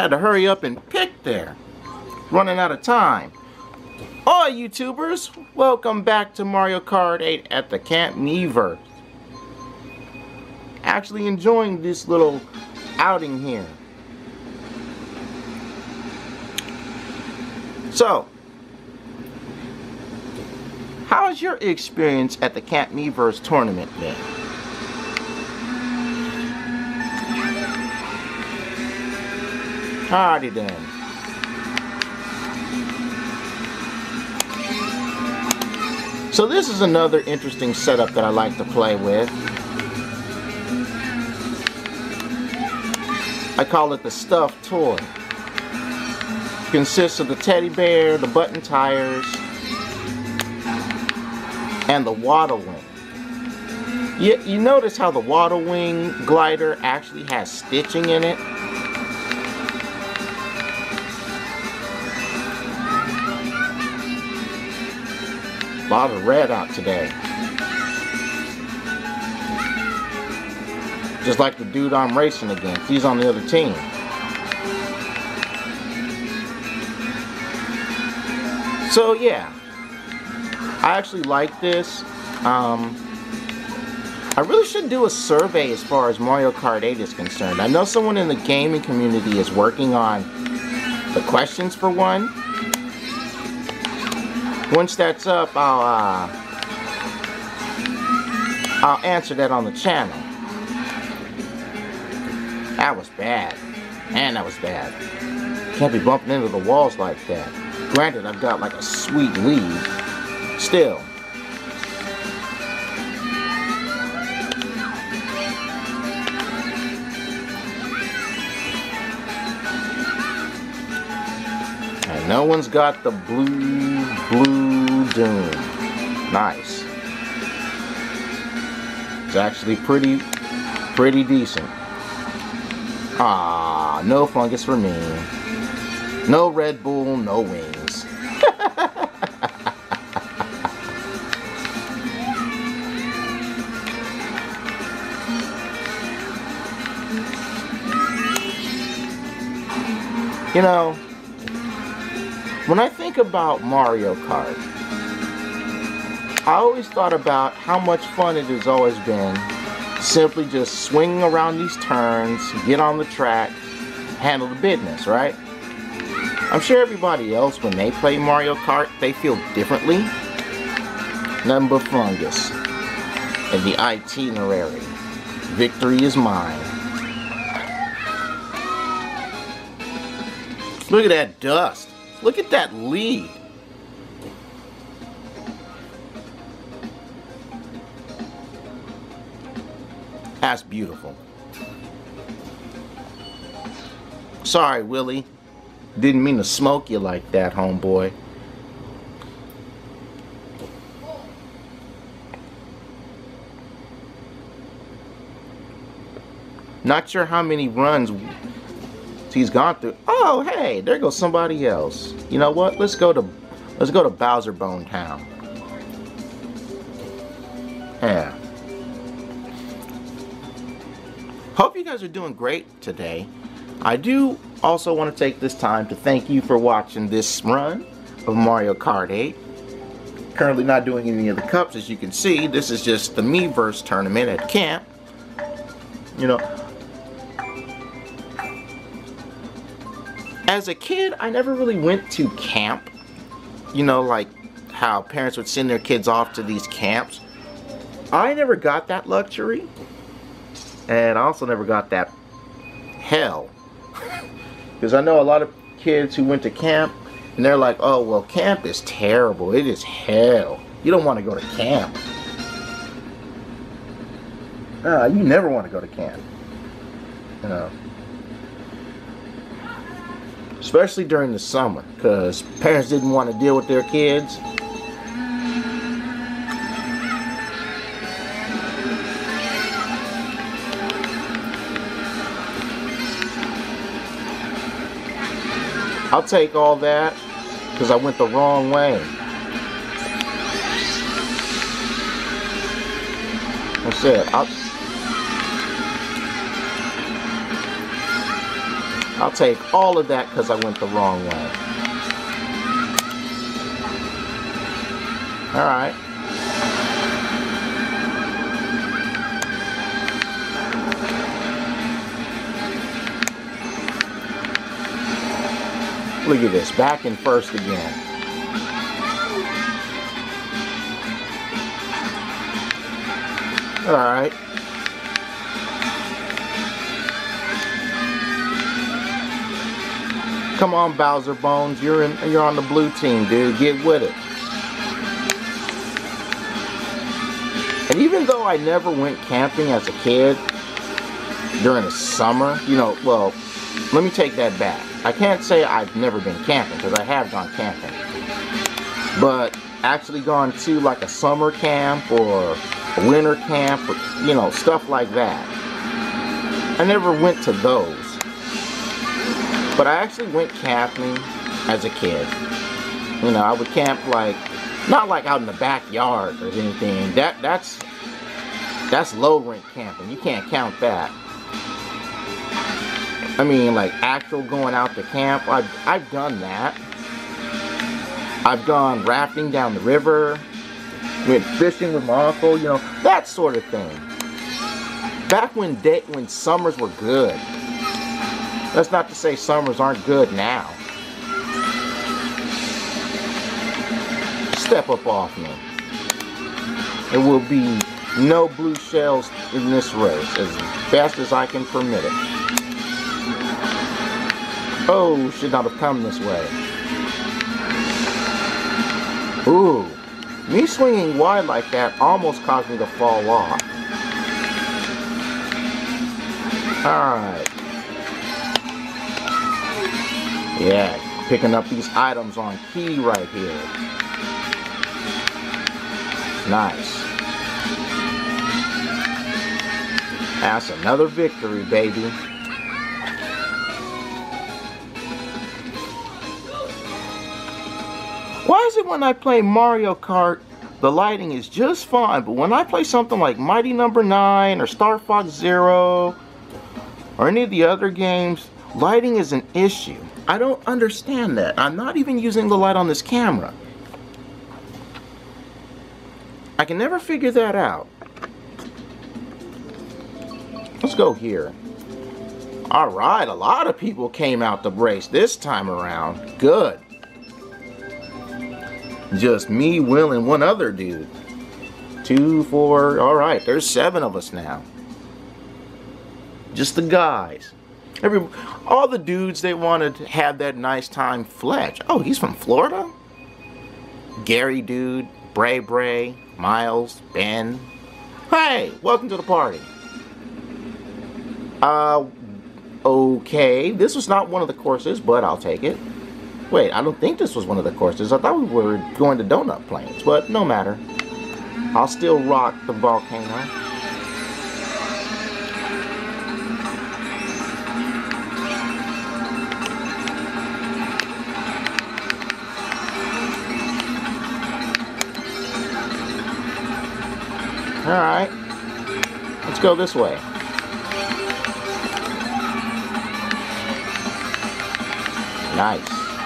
Had to hurry up and pick there. Running out of time. Oh, YouTubers, welcome back to Mariokart8 at the Camp Miiverse. Actually enjoying this little outing here. So, how has your experience at the Camp Miiverse tournament been? Alrighty then. So this is another interesting setup that I like to play with. I call it the stuffed toy. It consists of the teddy bear, the button tires, and the water wing. You notice how the water wing glider actually has stitching in it? A lot of red out today. Just like the dude I'm racing against. He's on the other team. So yeah, I actually like this. I really should do a survey as far as Mariokart8 is concerned. I know someone in the gaming community is working on the questions for one. Once that's up, I'll answer that on the channel. That was bad. Man, that was bad. Can't be bumping into the walls like that. Granted, I've got like a sweet lead. Still. And no one's got the blue doom. Nice. It's actually pretty decent. Ah, no fungus for me. No Red Bull, no wings. You know, when I think about Mario Kart, I always thought about how much fun it has always been simply just swinging around these turns, get on the track, handle the business, right? I'm sure everybody else, when they play Mario Kart, they feel differently. Nothing but fungus. And the itinerary. Victory is mine. Look at that dust. Look at that lead. That's beautiful. Sorry, Willie. Didn't mean to smoke you like that, homeboy. Not sure how many runs he's gone through. Oh, hey, there goes somebody else. You know what? Let's go to Bowser Bone Town. Yeah. Hope you guys are doing great today. I do also want to take this time to thank you for watching this run of Mariokart8. Currently not doing any of the cups, as you can see. This is just the Miiverse tournament at camp. You know, as a kid, I never really went to camp. You know, like how parents would send their kids off to these camps. I never got that luxury. And I also never got that hell. Because I know a lot of kids who went to camp and they're like, oh, well, camp is terrible. It is hell. You don't want to go to camp. You never want to go to camp. You know. Especially during the summer. Because parents didn't want to deal with their kids. I'll take all that because I went the wrong way. That's it. I'll take all of that because I went the wrong way. Alright. Look at this, back in first again. Alright. Come on, Bowser Bones, you're on the blue team, dude. Get with it. And even though I never went camping as a kid during the summer, you know, well, let me take that back. I can't say I've never been camping, because I have gone camping. But actually gone to like a summer camp or a winter camp, or, you know, stuff like that. I never went to those. But I actually went camping as a kid. You know, I would camp like, not like out in the backyard or anything. That's low rent camping. You can't count that. I mean, like actual going out to camp. I've done that. I've gone rafting down the river. Went fishing with my uncle. You know, that sort of thing. Back when summers were good. That's not to say summers aren't good now. Step up off me. There will be no blue shells in this race, as best as I can permit it. Oh, should not have come this way. Ooh, me swinging wide like that almost caused me to fall off. Alright. Yeah, picking up these items on key right here. Nice. That's another victory, baby. Why is it when I play Mario Kart, the lighting is just fine, but when I play something like Mighty Number 9 or Star Fox Zero or any of the other games, lighting is an issue? I don't understand that. I'm not even using the light on this camera. I can never figure that out. Let's go here. Alright, a lot of people came out to race this time around. Good. Just me, Will, and one other dude. 2, 4, alright, there's 7 of us now. Just the guys. All the dudes, they wanted to have that nice time. Fletch. Oh, he's from Florida? Gary dude, Bray Bray, Miles, Ben. Hey, welcome to the party. Okay, this was not one of the courses, but I'll take it. Wait, I don't think this was one of the courses. I thought we were going to Donut Plains, but no matter. I'll still rock the volcano. Alright, let's go this way. Nice.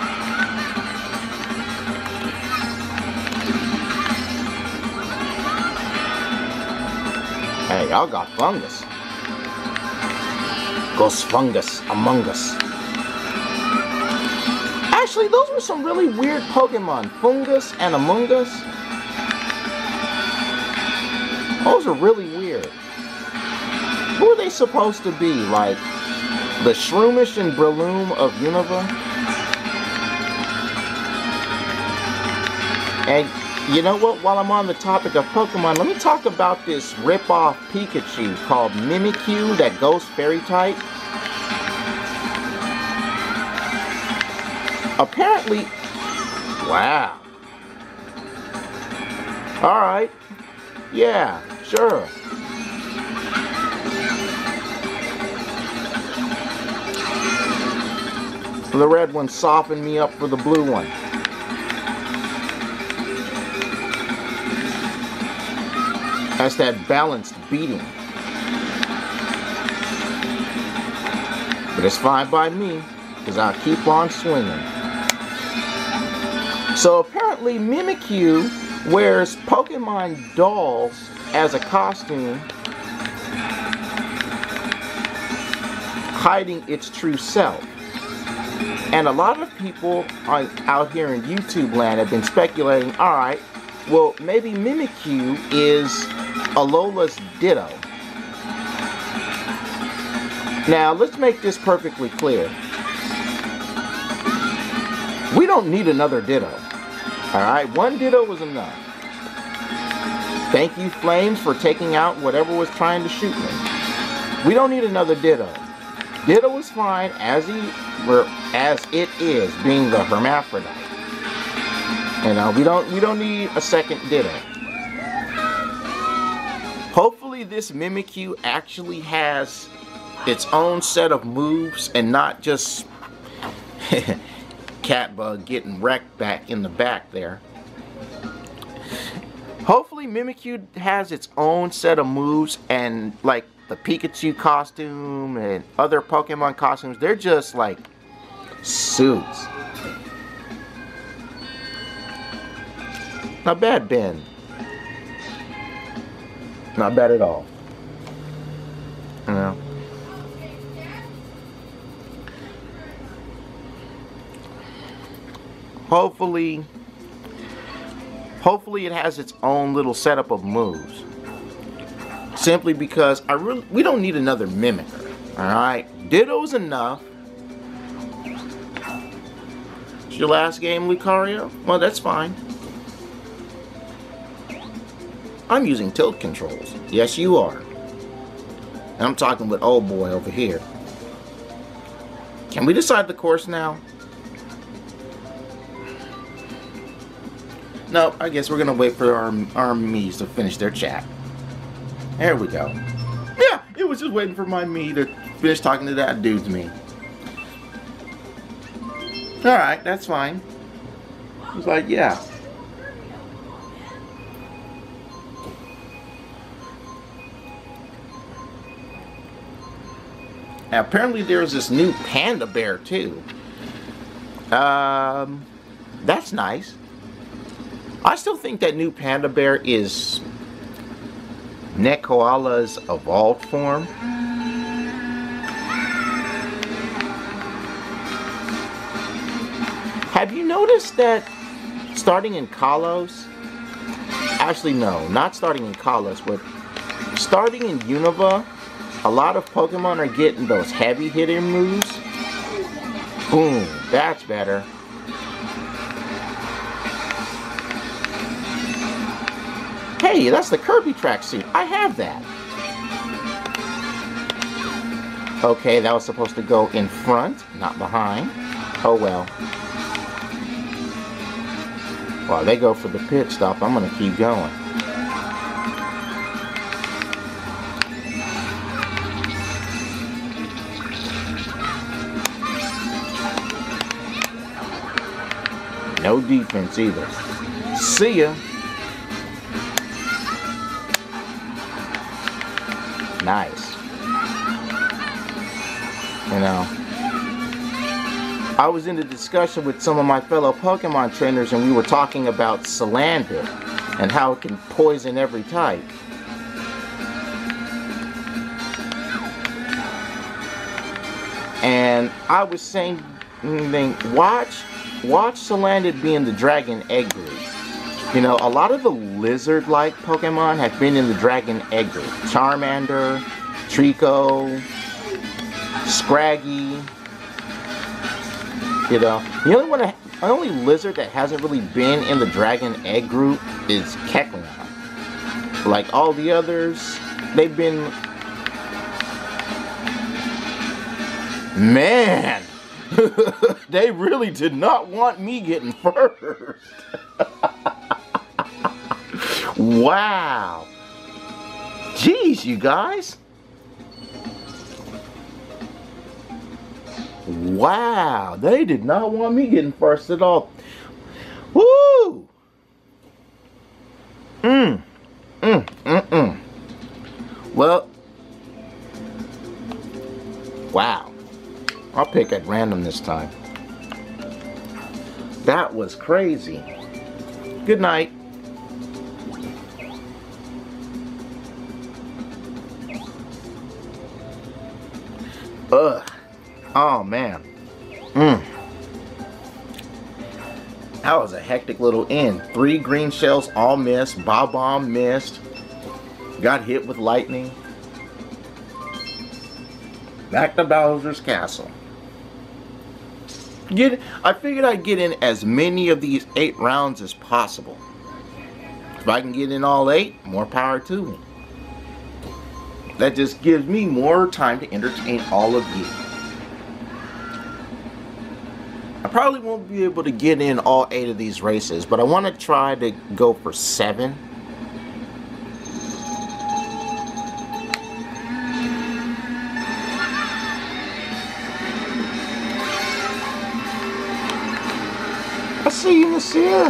Hey, y'all got fungus. Goes fungus among us. Actually, those were some really weird Pokemon. Fungus and Among Us. Those are really weird. Who are they supposed to be? Like the Shroomish and Breloom of Unova? And you know what? While I'm on the topic of Pokemon, let me talk about this rip-off Pikachu called Mimikyu that goes fairy type. Apparently, wow. Alright. Yeah, sure. The red one softened me up for the blue one. That's that balanced beating. But But it's fine by me, because I'll keep on swinging. So apparently Mimikyu wears Pokemon dolls as a costume, hiding its true self. And a lot of people out here in YouTube land have been speculating, alright, well maybe Mimikyu is Alola's Ditto. Now let's make this perfectly clear. We don't need another Ditto. Alright, one Ditto was enough. Thank you, Flames, for taking out whatever was trying to shoot me. We don't need another Ditto. Ditto is fine as it is, being the hermaphrodite. You know, we don't need a second Ditto. Hopefully this Mimikyu actually has its own set of moves and not just Catbug getting wrecked back in the back there. Hopefully Mimikyu has its own set of moves, and like the Pikachu costume and other Pokemon costumes, they're just like suits. Not bad, Ben. Not bad at all. You know. Hopefully it has its own little setup of moves. Simply because we don't need another Mimicker. Alright? Ditto's enough. It's your last game, Lucario? Well, that's fine. I'm using tilt controls. Yes, you are. And I'm talking with old boy over here. Can we decide the course now? No, I guess we're gonna wait for our Miis to finish their chat. There we go. Yeah, it was just waiting for my Mii to finish talking to that dude's Mii. Alright, that's fine. He's like, yeah. Now, apparently there's this new panda bear too. That's nice. I still think that new panda bear is Nekoala's evolved form. Have you noticed that starting in Kalos, actually no, not starting in Kalos, but starting in Unova, a lot of Pokemon are getting those heavy hitting moves. Boom, that's better. Hey, that's the Kirby tracksuit. I have that. Okay, that was supposed to go in front, not behind. Oh well. While they go for the pit stop, I'm gonna keep going. No defense either. See ya. Nice. You know, I was in a discussion with some of my fellow Pokemon trainers, and we were talking about Salandit and how it can poison every type. And I was saying, watch Salandit be in the Dragon Egg group. You know, a lot of the lizard-like Pokemon have been in the Dragon Egg group. Charmander, Trico, Scraggy. You know, the only lizard that hasn't really been in the Dragon Egg group is Kecleon. Like all the others, they've been... Man! They really did not want me getting first. Wow. Jeez, you guys. Wow, they did not want me getting first at all. Woo! Well, wow. I'll pick at random this time. That was crazy. Good night. Ugh. Oh man. That was a hectic little end. 3 green shells all missed. Bob-omb missed. Got hit with lightning. Back to Bowser's Castle. I figured I'd get in as many of these 8 rounds as possible. If I can get in all 8, more power to me. That just gives me more time to entertain all of you. I probably won't be able to get in all 8 of these races, but I want to try to go for 7. I see you, Nasir.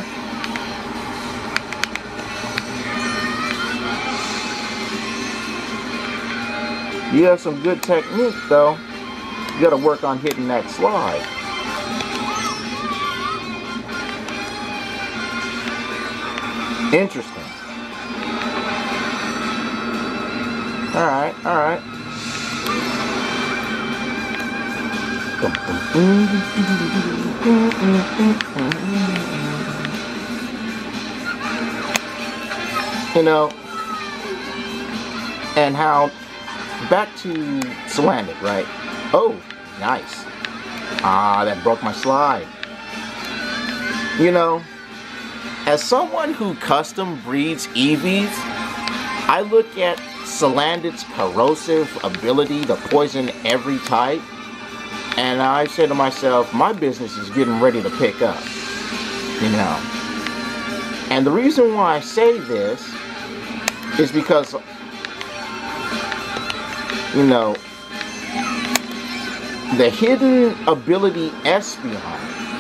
You have some good technique, though. You got to work on hitting that slide. Interesting. Alright, alright. You know, and how, back to Salandit, right? Oh, nice. Ah, that broke my slide. You know, as someone who custom breeds Eevees, I look at Salandit's corrosive ability to poison every type, and I say to myself, my business is getting ready to pick up, you know. And the reason why I say this is because, you know, the hidden ability Espeon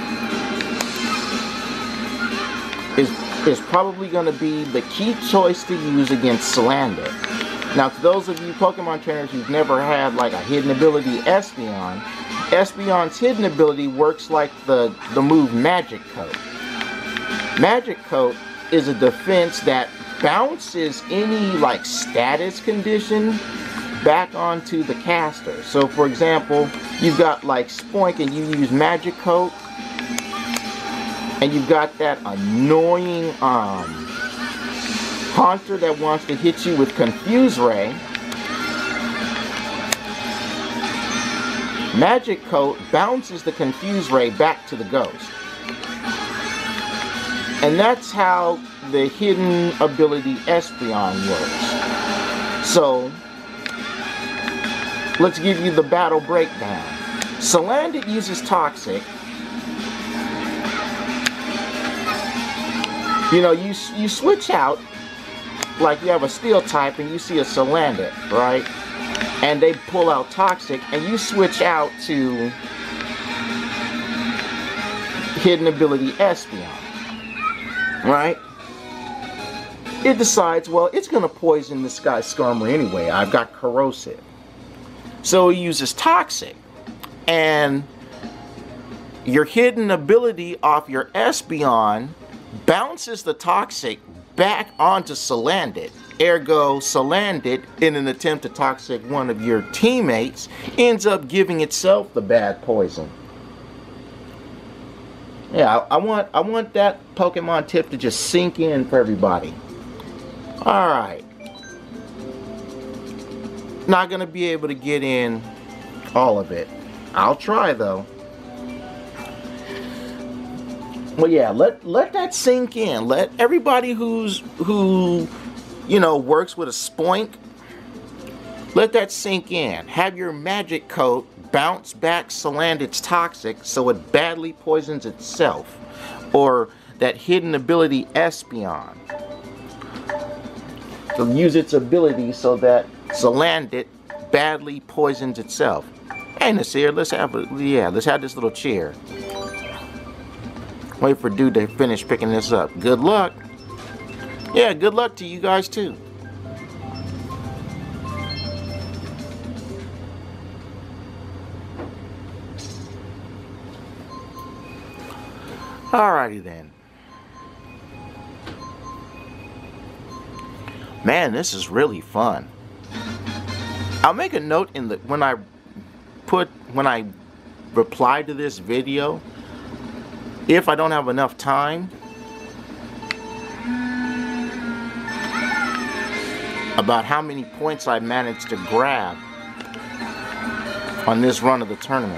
is probably going to be the key choice to use against Salandit. Now, to those of you Pokemon trainers who've never had like a hidden ability Espeon, Espeon's hidden ability works like the move Magic Coat. Magic Coat is a defense that bounces any like status condition back onto the caster. So for example, you've got like Spoink and you use Magic Coat, and you've got that annoying Haunter that wants to hit you with Confuse Ray. Magic Coat bounces the Confuse Ray back to the Ghost. And that's how the hidden ability Espeon works. So, let's give you the battle breakdown. Salandit uses Toxic. You know, you switch out, like you have a Steel type and you see a Salandit, right? And they pull out Toxic, and you switch out to hidden ability Espeon, right? It decides, well, it's going to poison this guy's Skarmory anyway. I've got Corrosive. So he uses Toxic. And your hidden ability off your Espeon bounces the Toxic back onto Salandit. Ergo, Salandit, in an attempt to Toxic one of your teammates, ends up giving itself the bad poison. Yeah, I want that Pokemon tip to just sink in for everybody. Alright. Not gonna be able to get in all of it. I'll try though. Well, yeah, let that sink in. Let everybody who you know works with a Spoink, let that sink in. Have your Magic Coat bounce back Salandit's Toxic so it badly poisons itself, or that hidden ability Espeon. So use its ability so that Salandit badly poisons itself. Hey Nasir, let's have this little cheer. Wait for dude to finish picking this up. Good luck. Yeah, good luck to you guys too. Alrighty then. Man, this is really fun. I'll make a note in the when I reply to this video, if I don't have enough time, about how many points I managed to grab on this run of the tournament.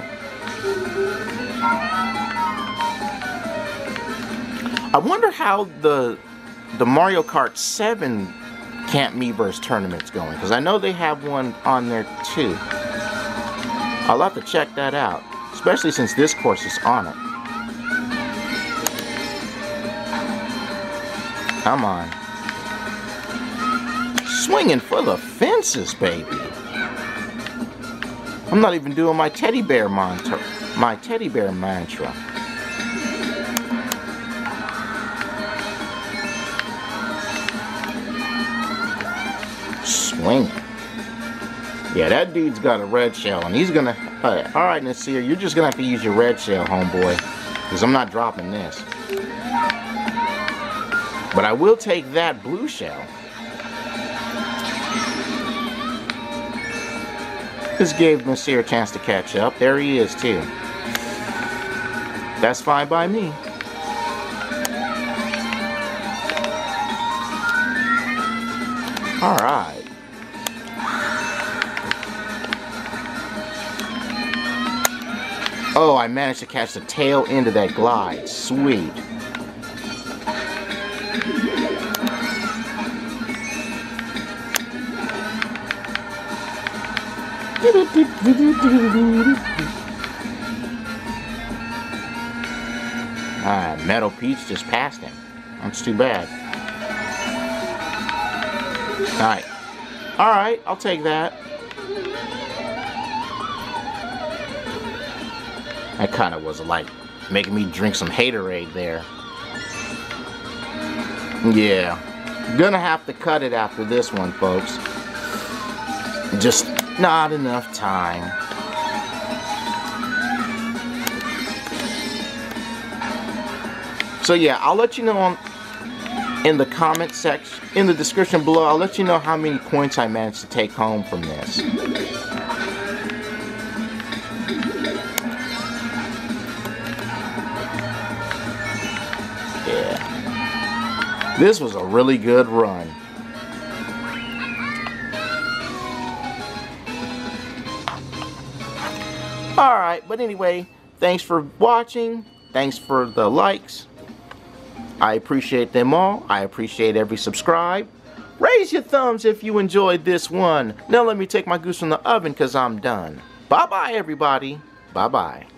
I wonder how the Mario Kart 7 Camp Miiverse tournament's going, because I know they have one on there too. I'll have to check that out, especially since this course is on it. Come on. Swinging for the fences, baby. I'm not even doing my teddy bear mantra. Swinging. Yeah, that dude's got a red shell, and he's gonna. Alright, Nasir, you're just gonna have to use your red shell, homeboy, because I'm not dropping this. But I will take that blue shell. This gave Nasir a chance to catch up. There he is, too. That's fine by me. Alright. Oh, I managed to catch the tail end of that glide. Sweet. Ah, Metal Peach just passed him. That's too bad. Alright. Alright, I'll take that. That kind of was like making me drink some haterade there. Yeah. Gonna have to cut it after this one, folks. Just not enough time. So yeah, I'll let you know in the comment section, in the description below, I'll let you know how many points I managed to take home from this. Yeah. This was a really good run. Alright, but anyway, thanks for watching. Thanks for the likes. I appreciate them all. I appreciate every subscribe. Raise your thumbs if you enjoyed this one. Now let me take my goose from the oven because I'm done. Bye-bye, everybody. Bye-bye.